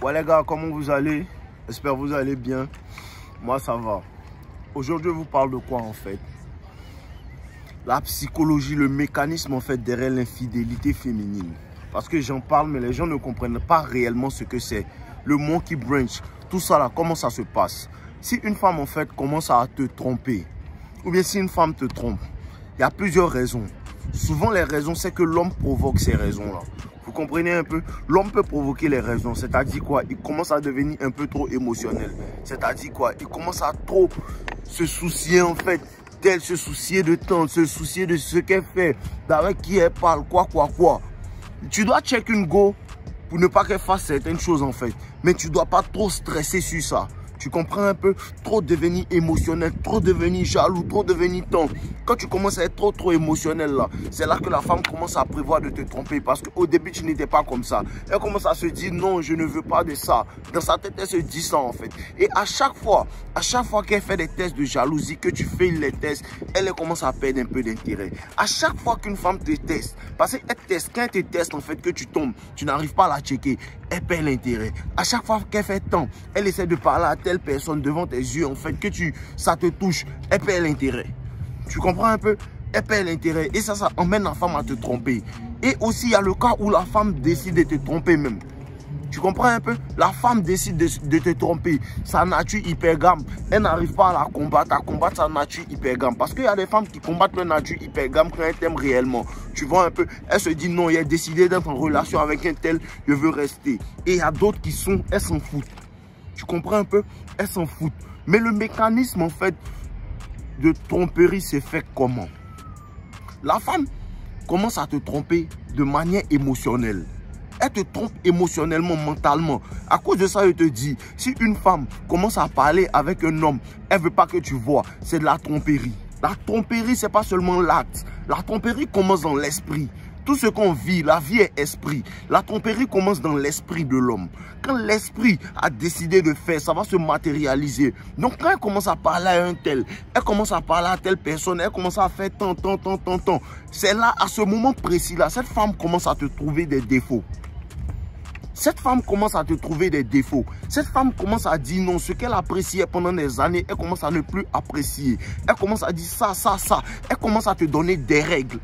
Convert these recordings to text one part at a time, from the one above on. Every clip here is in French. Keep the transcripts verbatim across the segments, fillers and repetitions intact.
Ouais les gars, comment vous allez? J'espère que vous allez bien. Moi ça va. Aujourd'hui je vous parle de quoi en fait? La psychologie, le mécanisme en fait derrière l'infidélité féminine. Parce que j'en parle mais les gens ne comprennent pas réellement ce que c'est. Le monkey branch, tout ça là, comment ça se passe? Si une femme en fait commence à te tromper, ou bien si une femme te trompe, il y a plusieurs raisons. Souvent les raisons c'est que l'homme provoque ces raisons là. Vous comprenez un peu? L'homme peut provoquer les raisons. C'est-à-dire quoi? Il commence à devenir un peu trop émotionnel. C'est-à-dire quoi? Il commence à trop se soucier en fait d'elle, se soucier de temps, se soucier de ce qu'elle fait, d'avec qui elle parle, quoi, quoi, quoi. Tu dois check une go pour ne pas qu'elle fasse certaines choses en fait. Mais tu ne dois pas trop stresser sur ça. Tu comprends un peu? Trop devenir émotionnel, trop devenir jaloux, trop devenir tendre. Quand tu commences à être trop trop émotionnel là, c'est là que la femme commence à prévoir de te tromper. Parce qu'au début, tu n'étais pas comme ça. Elle commence à se dire non, je ne veux pas de ça. Dans sa tête, elle se dit ça en fait. Et à chaque fois, à chaque fois qu'elle fait des tests de jalousie, que tu fais les tests, elle, elle commence à perdre un peu d'intérêt. À chaque fois qu'une femme te teste, parce qu'elle teste, quand elle te teste en fait, que tu tombes, tu n'arrives pas à la checker, elle perd l'intérêt. À chaque fois qu'elle fait tant, elle essaie de parler à telle personne devant tes yeux, en fait, que tu, ça te touche, elle perd l'intérêt. Tu comprends un peu? Elle perd l'intérêt. Et ça, ça emmène la femme à te tromper. Et aussi, il y a le cas où la femme décide de te tromper même. Tu comprends un peu? La femme décide de, de te tromper. Sa nature hypergame, elle n'arrive pas à la combattre, à combattre sa nature hypergame. Parce qu'il y a des femmes qui combattent leur nature hypergame quand elles t'aiment réellement. Tu vois un peu? Elle se dit non, il a décidé d'être en relation avec un tel, je veux rester. Et il y a d'autres qui sont, elles s'en foutent. Tu comprends un peu? Elles s'en foutent. Mais le mécanisme en fait de tromperie s'est fait comment? La femme commence à te tromper de manière émotionnelle. Elle te trompe émotionnellement, mentalement. À cause de ça, je te dis, si une femme commence à parler avec un homme, elle ne veut pas que tu vois, c'est de la tromperie. La tromperie, ce n'est pas seulement l'acte. La tromperie commence dans l'esprit. Tout ce qu'on vit, la vie est esprit. La tromperie commence dans l'esprit de l'homme. Quand l'esprit a décidé de faire, ça va se matérialiser. Donc quand elle commence à parler à un tel, elle commence à parler à telle personne, elle commence à faire tant, tant, tant, tant, tant. C'est là, à ce moment précis-là, cette femme commence à te trouver des défauts. Cette femme commence à te trouver des défauts. Cette femme commence à dire non, ce qu'elle appréciait pendant des années, elle commence à ne plus apprécier. Elle commence à dire ça, ça, ça. Elle commence à te donner des règles.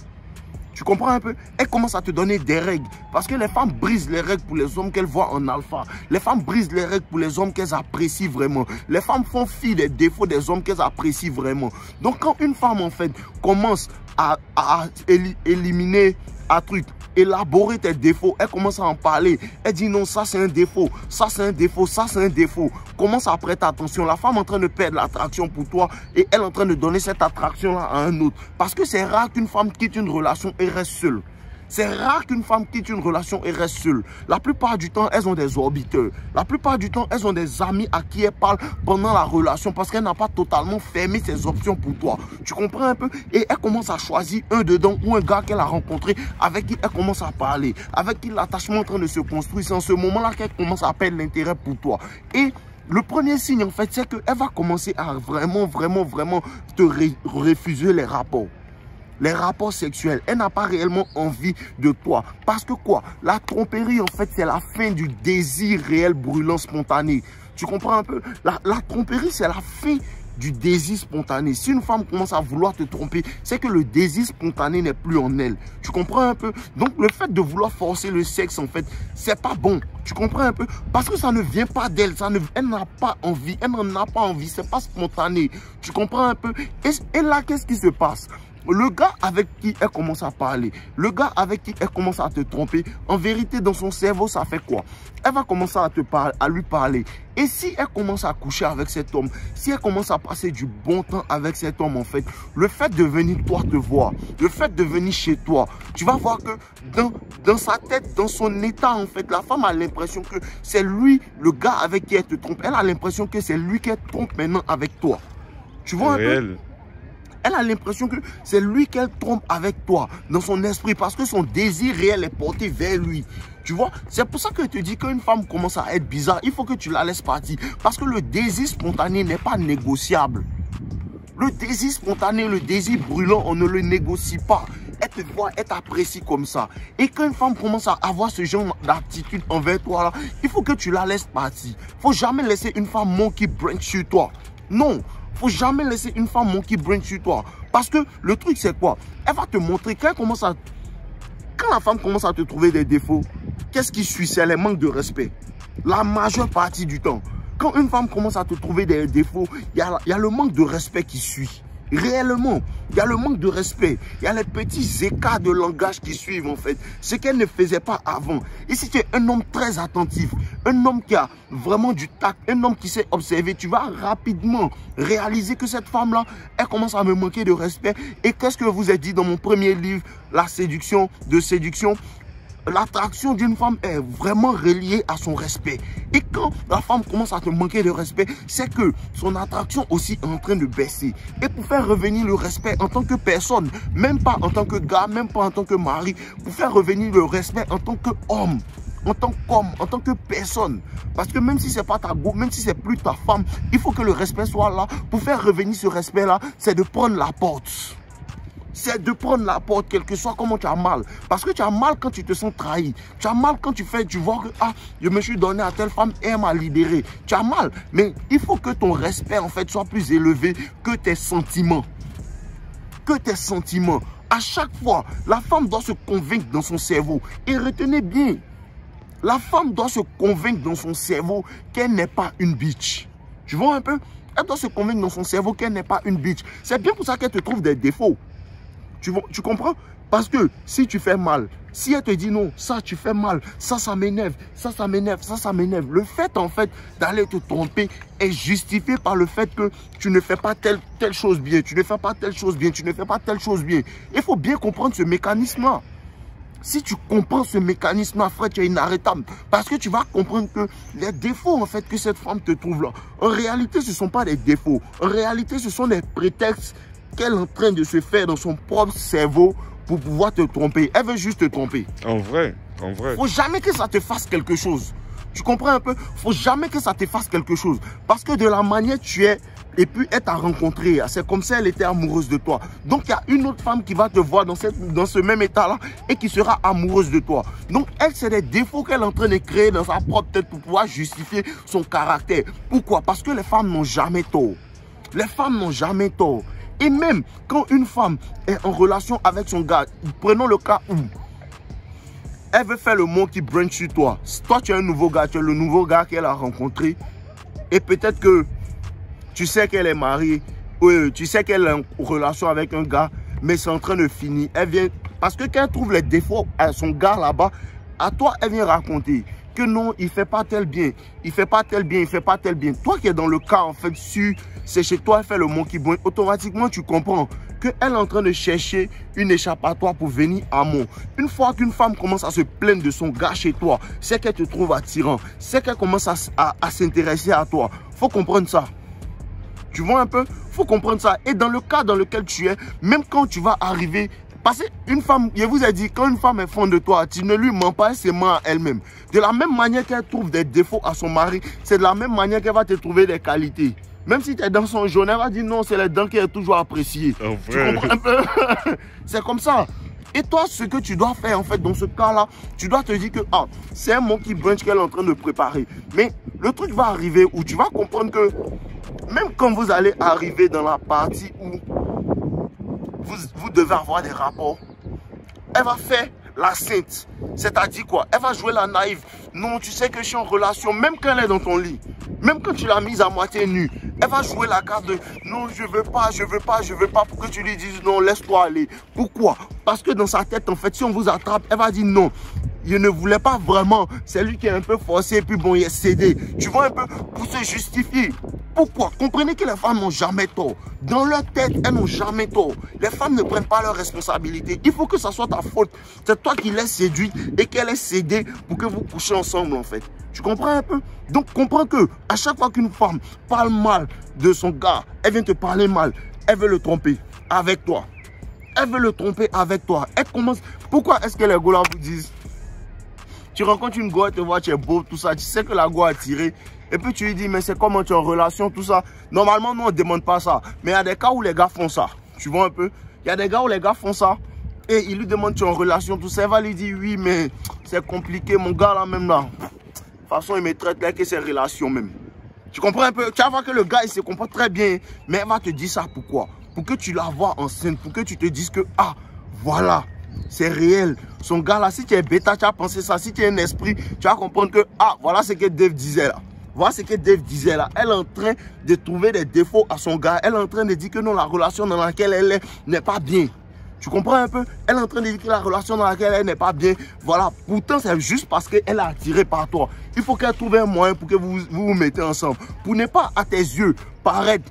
Tu comprends un peu? Elle commence à te donner des règles. Parce que les femmes brisent les règles pour les hommes qu'elles voient en alpha. Les femmes brisent les règles pour les hommes qu'elles apprécient vraiment. Les femmes font fi des défauts des hommes qu'elles apprécient vraiment. Donc quand une femme en fait commence à, à éliminer un truc, élaborer tes défauts, elle commence à en parler. Elle dit non, ça c'est un défaut, ça c'est un défaut, ça c'est un défaut. Commence à prêter attention. La femme est en train de perdre l'attraction pour toi et elle est en train de donner cette attraction-là à un autre. Parce que c'est rare qu'une femme quitte une relation et reste seule. C'est rare qu'une femme quitte une relation et reste seule. La plupart du temps, elles ont des orbiteurs. La plupart du temps, elles ont des amis à qui elles parlent pendant la relation parce qu'elle n'a pas totalement fermé ses options pour toi. Tu comprends un peu? Et elle commence à choisir un dedans ou un gars qu'elle a rencontré avec qui elle commence à parler, avec qui l'attachement est en train de se construire. C'est en ce moment-là qu'elle commence à perdre l'intérêt pour toi. Et le premier signe, en fait, c'est qu'elle va commencer à vraiment, vraiment, vraiment te refuser les rapports. Les rapports sexuels, elle n'a pas réellement envie de toi. Parce que quoi? La tromperie, en fait, c'est la fin du désir réel, brûlant, spontané. Tu comprends un peu? La, la tromperie, c'est la fin du désir spontané. Si une femme commence à vouloir te tromper, c'est que le désir spontané n'est plus en elle. Tu comprends un peu? Donc, le fait de vouloir forcer le sexe, en fait, c'est pas bon. Tu comprends un peu? Parce que ça ne vient pas d'elle. Ça ne, elle n'a pas envie. Elle n'en a pas envie. C'est pas spontané. Tu comprends un peu? Et, et là, qu'est-ce qui se passe? Le gars avec qui elle commence à parler, le gars avec qui elle commence à te tromper, en vérité, dans son cerveau, ça fait quoi? Elle va commencer à, te parler, à lui parler. Et si elle commence à coucher avec cet homme, si elle commence à passer du bon temps avec cet homme, en fait, le fait de venir toi te voir, le fait de venir chez toi, tu vas voir que dans, dans sa tête, dans son état, en fait, la femme a l'impression que c'est lui, le gars avec qui elle te trompe. Elle a l'impression que c'est lui qu'elle trompe maintenant avec toi. Tu vois un peu? Elle a l'impression que c'est lui qu'elle trompe avec toi, dans son esprit, parce que son désir réel est porté vers lui. Tu vois, c'est pour ça que je te dis qu'une femme commence à être bizarre, il faut que tu la laisses partir. Parce que le désir spontané n'est pas négociable. Le désir spontané, le désir brûlant, on ne le négocie pas. elle te voit, elle t'apprécie comme ça. Et quand une femme commence à avoir ce genre d'attitude envers toi, là, il faut que tu la laisses partir. Il ne faut jamais laisser une femme monkey brain sur toi. Non, il ne faut jamais laisser une femme monkey brain sur toi. Parce que le truc, c'est quoi? Elle va te montrer, quand elle commence à... Quand la femme commence à te trouver des défauts, qu'est-ce qui suit? C'est les manques de respect. La majeure partie du temps. Quand une femme commence à te trouver des défauts, il y a, y a le manque de respect qui suit. Réellement, il y a le manque de respect. Il y a les petits écarts de langage qui suivent en fait. Ce qu'elle ne faisait pas avant. Et si tu es un homme très attentif, un homme qui a vraiment du tact, un homme qui sait observer, tu vas rapidement réaliser que cette femme-là, elle commence à me manquer de respect. Et qu'est-ce que je vous ai dit dans mon premier livre, La séduction de séduction? L'attraction d'une femme est vraiment reliée à son respect. Et quand la femme commence à te manquer de respect, c'est que son attraction aussi est en train de baisser. Et pour faire revenir le respect en tant que personne, même pas en tant que gars, même pas en tant que mari, pour faire revenir le respect en tant qu'homme, en tant qu'homme, en tant que personne. Parce que même si c'est pas ta go, même si c'est plus ta femme, il faut que le respect soit là. Pour faire revenir ce respect-là, c'est de prendre la porte. C'est de prendre la porte, quel que soit comment tu as mal. Parce que tu as mal quand tu te sens trahi. Tu as mal quand tu fais, tu vois que ah, je me suis donné à telle femme et elle m'a libéré. Tu as mal. Mais il faut que ton respect en fait soit plus élevé que tes sentiments. Que tes sentiments. À chaque fois, la femme doit se convaincre dans son cerveau. Et retenez bien, la femme doit se convaincre dans son cerveau qu'elle n'est pas une bitch. Tu vois un peu? Elle doit se convaincre dans son cerveau qu'elle n'est pas une bitch. C'est bien pour ça qu'elle te trouve des défauts. Tu, tu comprends? Parce que si tu fais mal, si elle te dit non, ça tu fais mal, ça ça m'énerve, ça ça m'énerve, ça ça m'énerve. Le fait en fait d'aller te tromper est justifié par le fait que tu ne fais pas telle, telle chose bien, tu ne fais pas telle chose bien, tu ne fais pas telle chose bien. Il faut bien comprendre ce mécanisme-là. Si tu comprends ce mécanisme-là, frère, tu es inarrêtable. Parce que tu vas comprendre que les défauts en fait que cette femme te trouve là, en réalité ce ne sont pas des défauts. En réalité ce sont des prétextes qu'elle est en train de se faire dans son propre cerveau pour pouvoir te tromper. Elle veut juste te tromper. En vrai, en vrai. Faut jamais que ça te fasse quelque chose. Tu comprends un peu? Faut jamais que ça te fasse quelque chose. Parce que de la manière tu es, et puis elle t'a rencontré, c'est comme si elle était amoureuse de toi. Donc il y a une autre femme qui va te voir dans, cette, dans ce même état-là et qui sera amoureuse de toi. Donc elle, c'est des défauts qu'elle est en train de créer dans sa propre tête pour pouvoir justifier son caractère. Pourquoi? Parce que les femmes n'ont jamais tort. Les femmes n'ont jamais tort. Et même quand une femme est en relation avec son gars, prenons le cas où elle veut faire le monkey brain sur toi. Toi, tu es un nouveau gars, tu es le nouveau gars qu'elle a rencontré. Et peut-être que tu sais qu'elle est mariée, ou tu sais qu'elle est en relation avec un gars, mais c'est en train de finir. Elle vient, parce que quand elle trouve les défauts à son gars là-bas, à toi, elle vient raconter que non, il ne fait pas tel bien, il ne fait pas tel bien, il ne fait pas tel bien. Toi qui es dans le cas, en fait, sur, c'est chez toi, elle fait le monkey brain, automatiquement, tu comprends qu'elle est en train de chercher une échappatoire pour venir à moi. Une fois qu'une femme commence à se plaindre de son gars chez toi, c'est qu'elle te trouve attirant, c'est qu'elle commence à, à, à s'intéresser à toi. Il faut comprendre ça. Tu vois un peu? Il faut comprendre ça. Et dans le cas dans lequel tu es, même quand tu vas arriver, parce qu'une femme, je vous ai dit, quand une femme est fond de toi, tu ne lui mens pas, elle se ment à elle-même. De la même manière qu'elle trouve des défauts à son mari, c'est de la même manière qu'elle va te trouver des qualités. Même si tu es dans son jaune, elle va dire non, c'est les dents qu'elle est toujours appréciée. Oh, tu comprends un peu? C'est comme ça. Et toi, ce que tu dois faire en fait dans ce cas-là, tu dois te dire que ah, c'est un monkey brunch qu'elle est en train de préparer. Mais le truc va arriver où tu vas comprendre que même quand vous allez arriver dans la partie où vous, vous devez avoir des rapports, elle va faire la sainte. C'est-à-dire quoi? Elle va jouer la naïve. Non, tu sais que je suis en relation, même quand elle est dans ton lit. Même quand tu l'as mise à moitié nue, elle va jouer la carte de non, je veux pas, je veux pas, je veux pas, pour que tu lui dises non, laisse-toi aller. Pourquoi? Parce que dans sa tête, en fait, si on vous attrape, elle va dire non. Il ne voulait pas vraiment. C'est lui qui est un peu forcé et puis bon, il est cédé. Tu vois un peu? Pour se justifier. Pourquoi? Comprenez que les femmes n'ont jamais tort. Dans leur tête, elles n'ont jamais tort. Les femmes ne prennent pas leurs responsabilités. Il faut que ça soit ta faute. C'est toi qui l'as séduite et qu'elle est cédée pour que vous couchiez ensemble en fait. Tu comprends un peu? Donc comprends que à chaque fois qu'une femme parle mal de son gars, elle vient te parler mal. Elle veut le tromper avec toi. Elle veut le tromper avec toi. Elle commence. Pourquoi est-ce que les gars là vous disent? Tu rencontres une go, elle te voit, tu es beau, tout ça. Tu sais que la go a tiré. Et puis tu lui dis, mais c'est comment tu es en relation, tout ça. Normalement, nous, on ne demande pas ça. Mais il y a des cas où les gars font ça. Tu vois un peu? Il y a des gars où les gars font ça. Et il lui demande tu es en relation, tout ça. Elle va lui dire oui, mais c'est compliqué, mon gars là même là. De toute façon, il me traite là que c'est relation même. Tu comprends un peu? Tu vas voir que le gars il se comporte très bien, mais elle va te dire ça pourquoi? Pour que tu la vois enceinte, pour que tu te dises que ah, voilà, c'est réel. Son gars là, si tu es bêta, tu as pensé ça, si tu es un esprit, tu vas comprendre que ah, voilà ce que Dave disait là. Voilà ce que Dave disait là. Elle est en train de trouver des défauts à son gars. Elle est en train de dire que non, la relation dans laquelle elle est n'est pas bien. Tu comprends un peu? Elle est en train de dire que la relation dans laquelle elle n'est pas bien. Voilà. Pourtant, c'est juste parce qu'elle est attirée par toi. Il faut qu'elle trouve un moyen pour que vous vous, vous mettez ensemble. Pour ne pas, à tes yeux, paraître.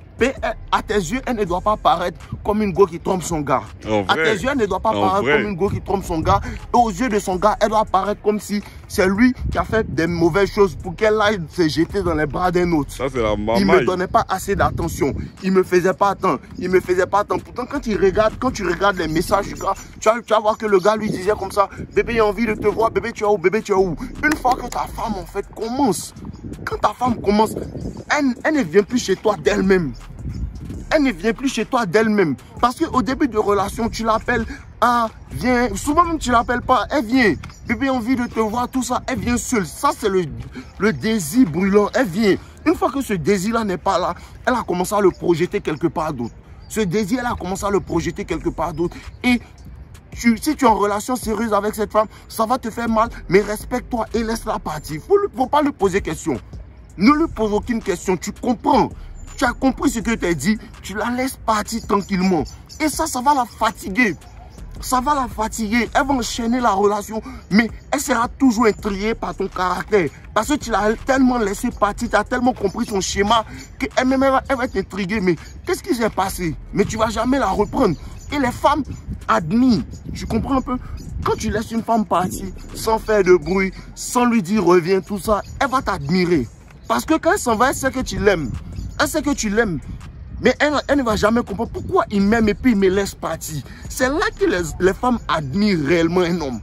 À tes yeux, elle ne doit pas paraître comme une go qui trompe son gars. À tes yeux, elle ne doit pas en paraître vrai. comme une go qui trompe son gars. Et aux yeux de son gars, elle doit paraître comme si c'est lui qui a fait des mauvaises choses pour qu'elle aille se jeter dans les bras d'un autre. Ça, c'est la maman. Il ne me donnait pas assez d'attention. Il ne me faisait pas tant. Il ne me faisait pas tant. Pourtant, quand, il regarde, quand tu regardes les messages du gars, tu vas, tu vas voir que le gars lui disait comme ça, bébé, j'ai envie de te voir, bébé, tu es où, bébé, tu es où. Une fois que ta femme, en fait, commence, quand ta femme commence, elle, elle ne vient plus chez toi d'elle-même. Elle ne vient plus chez toi d'elle-même. Parce qu'au début de relation, tu l'appelles, ah, viens. Souvent même, tu ne l'appelles pas, elle vient. Bébé, envie de te voir, tout ça, elle vient seule. Ça, c'est le, le désir brûlant. Elle vient. Une fois que ce désir-là n'est pas là, elle a commencé à le projeter quelque part d'autre. Ce désir, elle a commencé à le projeter quelque part d'autre. Et tu, si tu es en relation sérieuse avec cette femme, ça va te faire mal, mais respecte-toi et laisse-la partir. Il ne faut pas lui poser question. Ne lui pose aucune question. Tu comprends. Tu as compris ce que tu as dit, tu la laisses partir tranquillement. Et ça, ça va la fatiguer. Ça va la fatiguer. Elle va enchaîner la relation, mais elle sera toujours intriguée par ton caractère. Parce que tu l'as tellement laissé partir, tu as tellement compris son schéma, qu'elle-même, elle, elle va t'intriguer. Mais qu'est-ce qui s'est passé? Mais tu ne vas jamais la reprendre. Et les femmes admirent. Tu comprends un peu? Quand tu laisses une femme partir, sans faire de bruit, sans lui dire reviens, tout ça, elle va t'admirer. Parce que quand elle s'en va, elle sait que tu l'aimes. Elle sait que tu l'aimes, mais elle, elle ne va jamais comprendre pourquoi il m'aime et puis il me laisse partir. C'est là que les, les femmes admirent réellement un homme.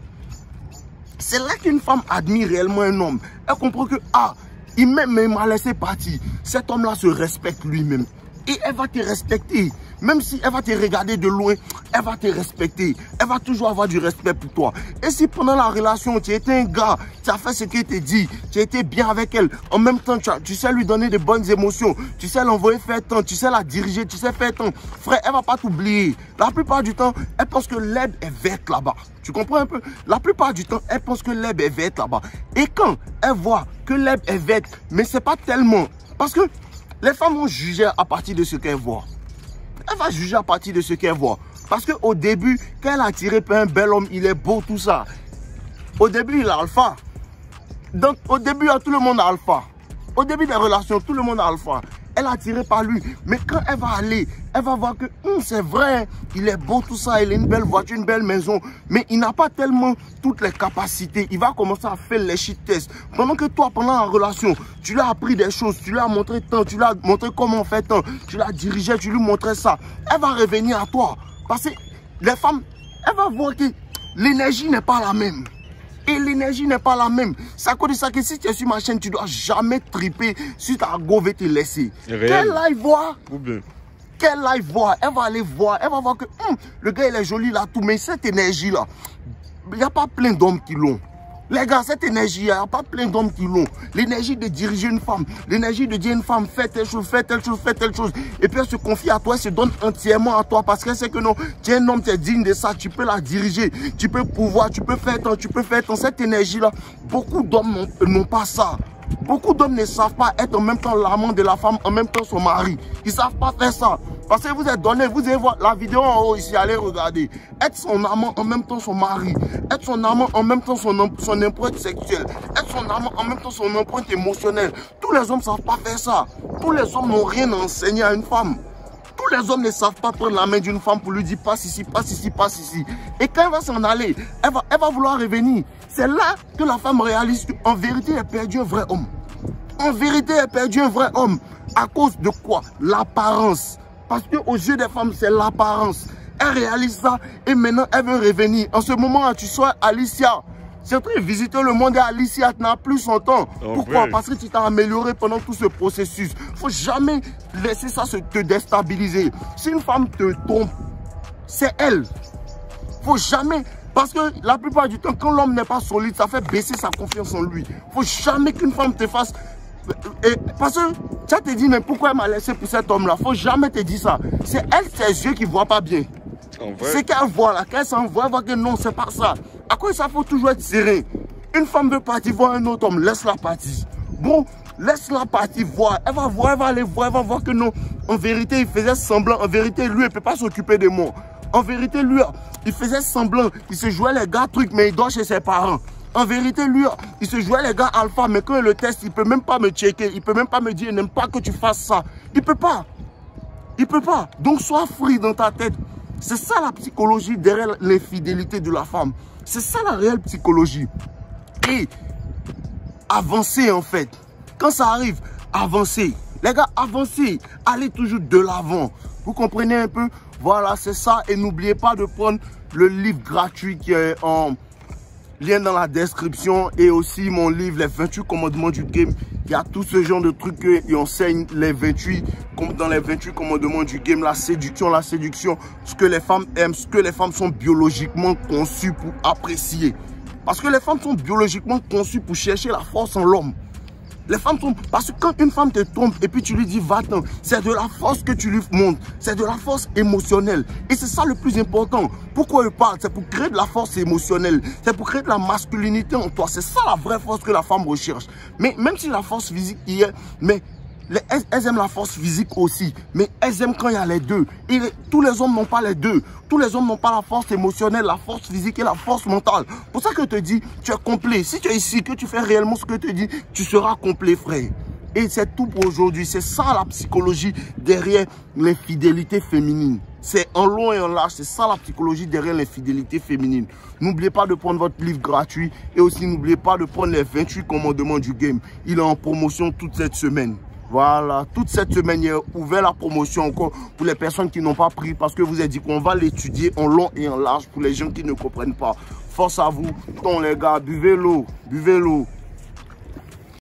C'est là qu'une femme admire réellement un homme. Elle comprend que, ah, il m'aime mais il m'a laissé partir. Cet homme-là se respecte lui-même. Et elle va te respecter. Même si elle va te regarder de loin, elle va te respecter. Elle va toujours avoir du respect pour toi. Et si pendant la relation, tu étais un gars, tu as fait ce qu'elle te dit, tu as été bien avec elle, en même temps, tu, as, tu sais lui donner de bonnes émotions, tu sais l'envoyer faire tant, tu sais la diriger, tu sais faire tant. Frère, elle ne va pas t'oublier. La plupart du temps, elle pense que l'herbe est verte là-bas. Tu comprends un peu? La plupart du temps, elle pense que l'herbe est verte là-bas. Et quand elle voit que l'herbe est verte, mais ce n'est pas tellement. Parce que les femmes vont juger à partir de ce qu'elles voient. Elle va juger à partir de ce qu'elle voit. Parce qu'au début, quand elle a attiré par un bel homme, il est beau, tout ça. Au début, il est alpha. Donc, au début, tout le monde est alpha. Au début des relations, tout le monde est alpha. Elle est attirée par lui. Mais quand elle va aller, elle va voir que hum, c'est vrai, il est beau, tout ça, il a une belle voiture, une belle maison. Mais il n'a pas tellement toutes les capacités. Il va commencer à faire les shit tests. Pendant que toi, pendant la relation, tu lui as appris des choses, tu lui as montré tant, tu lui as montré comment on fait tant, tu l'as dirigé, tu lui montrais ça. Elle va revenir à toi. Parce que les femmes, elle va voir que l'énergie n'est pas la même. Et l'énergie n'est pas la même. C'est à cause de ça que si tu es sur ma chaîne, tu ne dois jamais triper si ta go veut te laisser. Qu'elle aille voir. Qu'elle aille voir. Elle va aller voir. Elle va voir que hum, le gars il est joli là, tout. Mais cette énergie-là, il n'y a pas plein d'hommes qui l'ont. Les gars, cette énergie, il n'y a pas plein d'hommes qui l'ont. L'énergie de diriger une femme, l'énergie de dire une femme, fais telle chose, fais telle chose, fais telle chose. Et puis elle se confie à toi, elle se donne entièrement à toi parce qu'elle sait que non, tu es un homme, tu es digne de ça, tu peux la diriger, tu peux pouvoir, tu peux faire tant, tu peux faire tant. Cette énergie-là, beaucoup d'hommes n'ont pas ça. Beaucoup d'hommes ne savent pas être en même temps l'amant de la femme, en même temps son mari. Ils ne savent pas faire ça. Parce que vous êtes donné, vous allez voir la vidéo en haut ici, allez regarder. Être son amant, en même temps son mari. Être son amant, en même temps son, son empreinte sexuelle. Être son amant, en même temps son empreinte émotionnelle. Tous les hommes ne savent pas faire ça. Tous les hommes n'ont rien à enseigner à une femme. Tous les hommes ne savent pas prendre la main d'une femme pour lui dire passe ici, passe ici, passe ici. Et quand elle va s'en aller, elle va, elle va vouloir revenir. C'est là que la femme réalise qu'en vérité, elle a perdu un vrai homme. En vérité, elle a perdu un vrai homme. À cause de quoi? L'apparence. Parce qu'aux yeux des femmes, c'est l'apparence. Elle réalise ça et maintenant, elle veut revenir. En ce moment, tu sois Alicia. C'est en train de visiter le monde et Alicia n'a plus son temps. Oh, pourquoi? Parce que tu t'es amélioré pendant tout ce processus. Il ne faut jamais laisser ça se te déstabiliser. Si une femme te trompe, c'est elle. Faut jamais, parce que la plupart du temps, quand l'homme n'est pas solide, ça fait baisser sa confiance en lui. Faut jamais qu'une femme te fasse... Et parce que tu as te dit, mais pourquoi elle m'a laissé pour cet homme-là? Faut jamais te dire ça. C'est elle, ses yeux qui ne voient pas bien. C'est qu'elle voit là, qu'elle s'envoie, elle voit que non, c'est pas ça. À quoi ça, faut toujours être serré. Une femme veut partir voir un autre homme, laisse-la partir. Bon, laisse-la partir voir. Elle va voir, elle va aller voir, elle va voir que non. En vérité, il faisait semblant. En vérité, lui, il ne peut pas s'occuper de moi. En vérité, lui, il faisait semblant. Il se jouait les gars trucs, mais il dort chez ses parents. En vérité, lui, il se jouait les gars alpha, mais quand il le teste, il ne peut même pas me checker. Il ne peut même pas me dire, il n'aime pas que tu fasses ça. Il ne peut pas. Il ne peut pas. Donc, sois free dans ta tête. C'est ça la psychologie derrière l'infidélité de la femme. C'est ça la réelle psychologie. Et avancer en fait. Quand ça arrive, avancer. Les gars, avancez. Allez toujours de l'avant. Vous comprenez un peu? Voilà, c'est ça. Et n'oubliez pas de prendre le livre gratuit qui est en lien dans la description. Et aussi mon livre, les vingt-huit commandements du game. Il y a tout ce genre de trucs qui enseignent les vingt-huit, comme dans les vingt-huit commandements du game, la séduction, la séduction, ce que les femmes aiment, ce que les femmes sont biologiquement conçues pour apprécier. Parce que les femmes sont biologiquement conçues pour chercher la force en l'homme. Les femmes sont... Parce que quand une femme te trompe et puis tu lui dis va-t'en, c'est de la force que tu lui montres. C'est de la force émotionnelle. Et c'est ça le plus important. Pourquoi je parle? C'est pour créer de la force émotionnelle. C'est pour créer de la masculinité en toi. C'est ça la vraie force que la femme recherche. Mais même si la force physique y est, mais les, elles, elles aiment la force physique aussi. Mais elles aiment quand il y a les deux. Et les, tous les hommes n'ont pas les deux. Tous les hommes n'ont pas la force émotionnelle, la force physique et la force mentale. Pour ça que je te dis, tu es complet. Si tu es ici, que tu fais réellement ce que je te dis, tu seras complet, frère. Et c'est tout pour aujourd'hui. C'est ça la psychologie derrière l'infidélité féminine. C'est en long et en large. C'est ça la psychologie derrière l'infidélité féminine. N'oubliez pas de prendre votre livre gratuit. Et aussi n'oubliez pas de prendre les vingt-huit commandements du game. Il est en promotion toute cette semaine. Voilà, toute cette semaine, il y a ouvert la promotion encore pour les personnes qui n'ont pas pris parce que vous avez dit qu'on va l'étudier en long et en large pour les gens qui ne comprennent pas. Force à vous, ton les gars, buvez l'eau, buvez l'eau.